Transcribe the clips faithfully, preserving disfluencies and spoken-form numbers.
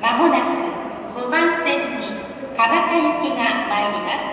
まもなくごばん線に蒲田行きが参ります。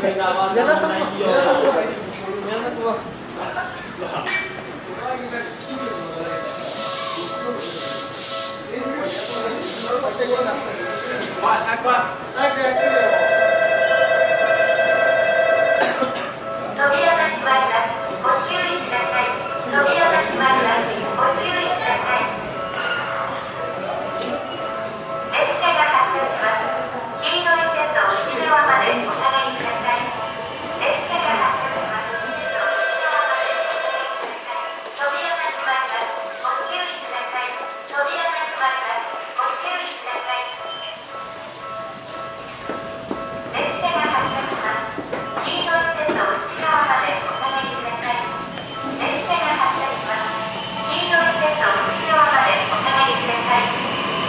Yan lang sa yan lang sa buha. Yan lang buha. Aqua. Aqua. 扉が閉まります。ご注意ください。扉が閉まります。ご注意ください。列車が発車します。黄色い線の内側までお下がりください。列車が発車します。線の内側までお下がりください。扉が閉まります。ご注意ください。扉が閉まります。ご注意ください。列車が発車します。黄色い線の内側までお下がりください。列車が発車します。黄色い線の内側までお下がりください。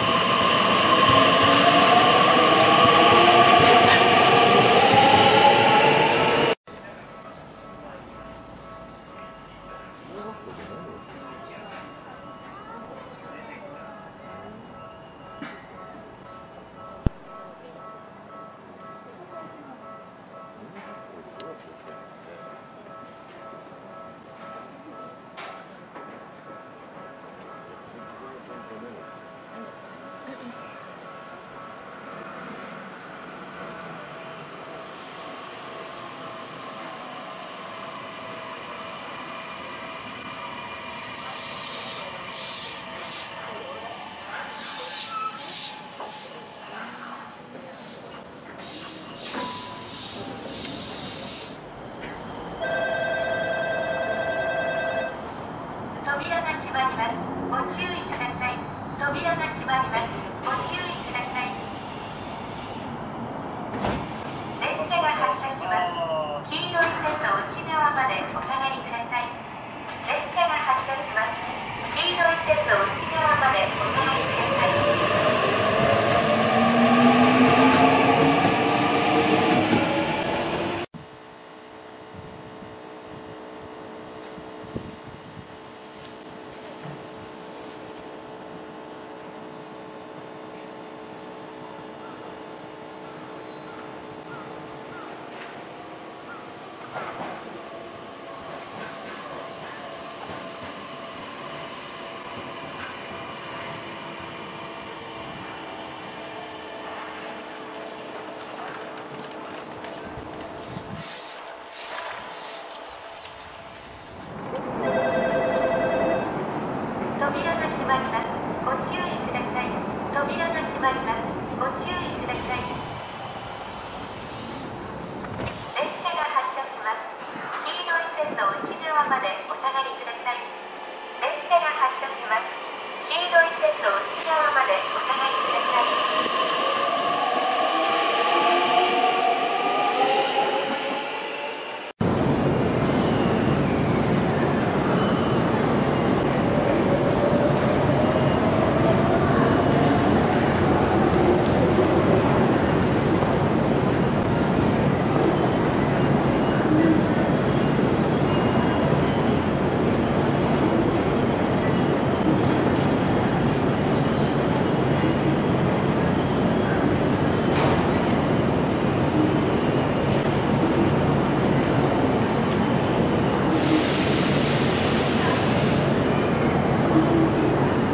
扉が閉まります。ご注意ください。扉が閉まります。ご注意ください。列車が発車します。黄色い線の内側までお下がりください。列車が発車します。黄色い線の内側までお下がりください。 Thank you.